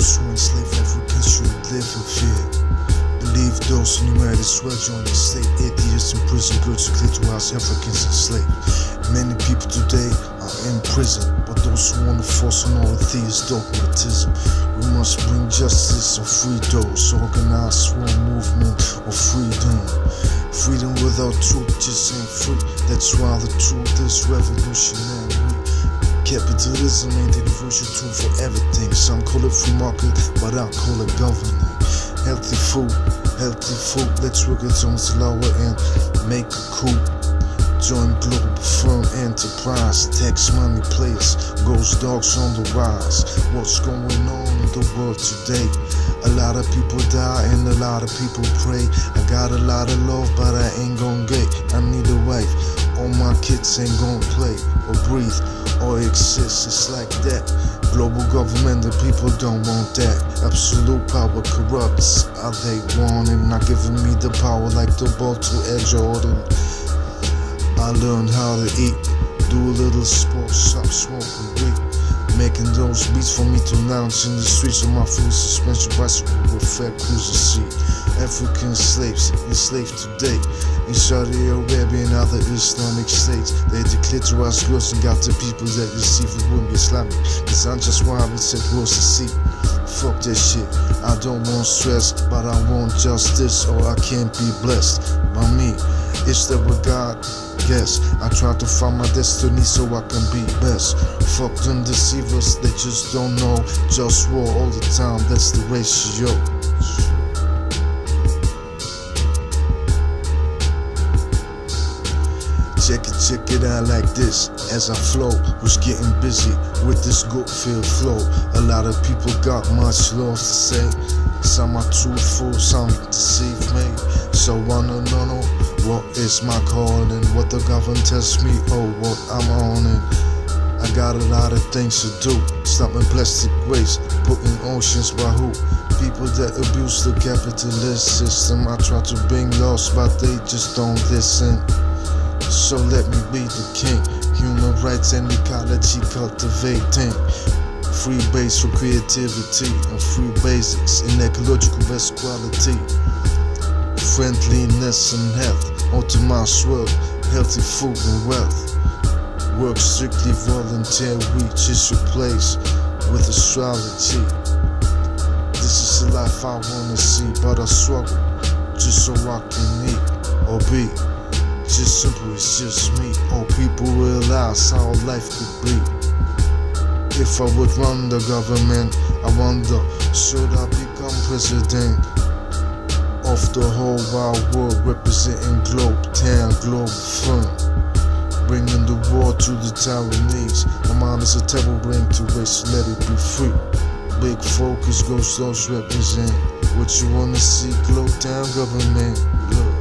Those who enslave Africans should live in fear. Believe those who might as well join the state. Atheists in prison, good to clear to house Africans enslaved. Many people today are in prison, but those who want to force on all atheist dogmatism. We must bring justice and free those. Organize one movement of freedom. Freedom without truth just ain't free. That's why the truth is revolutionary. Capitalism ain't the universal tool for everything. Some call it free market, but I call it governing. Healthy food, let's work it on the lower end. Make a coup. Join global firm enterprise. Tax money players, ghost dogs on the rise. What's going on in the world today? A lot of people die and a lot of people pray. I got a lot of love, but I ain't gon' get. I need a wife. All my kids ain't gon' play or breathe or exist. It's like that. Global government, the people don't want that. Absolute power corrupts. Are they wanting? Not giving me the power like the ball to Ed Jordan. I learned how to eat, do a little sports, stop smoking weed. Making those beats for me to lounge in the streets of my full suspension bicycle with fat cruiser seat. African slaves enslaved today in Saudi Arabia and other Islamic states. They declare to us girls and got the people that receive it wouldn't be Islamic. Cause I'm just why I would say girls to see. Fuck that shit, I don't want stress, but I want justice or I can't be blessed by me. It's that what God guess. I try to find my destiny so I can be best. Fuck them deceivers, they just don't know. Just war all the time, that's the ratio. Check it out like this as I flow. Who's getting busy with this good feel flow? A lot of people got much love to say. Some are truthful, some deceive me. So wanna know what is my calling? What the government tells me, oh what I'm on it. I got a lot of things to do. Stopping plastic waste, putting oceans by who? People that abuse the capitalist system. I try to bring laws, but they just don't listen. So let me be the king. Human rights and ecology cultivating. Free base for creativity and free basics in ecological best quality. Friendliness and health, optimized world, healthy food and wealth. Work strictly volunteer, we just replace with astrology. This is the life I wanna see, but I struggle just so I can eat or be. Just simple, it's just me. All people realize how life could be. If I would run the government, I wonder, should I become president of the whole wide world, representing Globe Town, Global Firm, bringing the war to the Taiwanese. My mind is a terrible brain to waste, let it be free. Big focus goes those represent what you wanna see. Globe Town government, look.